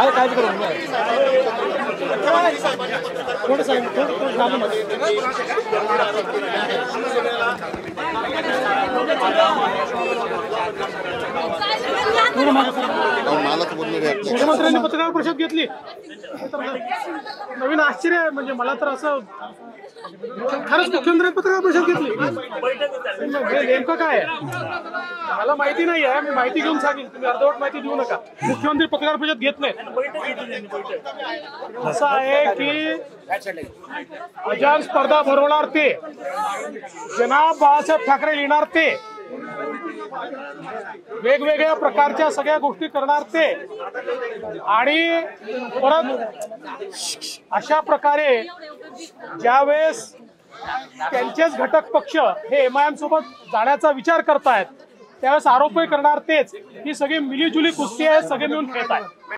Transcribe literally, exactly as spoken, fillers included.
काय काय करू थोडं सांग थोडं थांबा मुख्यमंत्र्यांनी पत्रकार परिषद घेतली नवीन आश्चर्य आहे म्हणजे मला तर असं खरंच मुख्यमंत्र्यांनी पत्रकार परिषद घेतली नेमकं काय आहे मला माहिती नाही आहे मी माहिती घेऊन सांगेल तुम्ही अर्धवट माहिती देऊ नका मुख्यमंत्री पत्रकार परिषद घेत नाही असं आहे की अजान स्पर्धा भरवणार ते जनाब बाळासाहेब ठाकरे लिहिणार ते वेगवेगळ्या प्रकारच्या सगळ्या गोष्टी करणार ते आणि परत अशा प्रकारे ज्यावेळेस त्यांचेच घटक पक्ष हे एम आय एम सोबत जाण्याचा विचार करतायत त्यावेळेस आरोपही करणार तेच ही सगळी मिलीजुली कुस्ती आहे सगळे मिळून खेळत आहेत।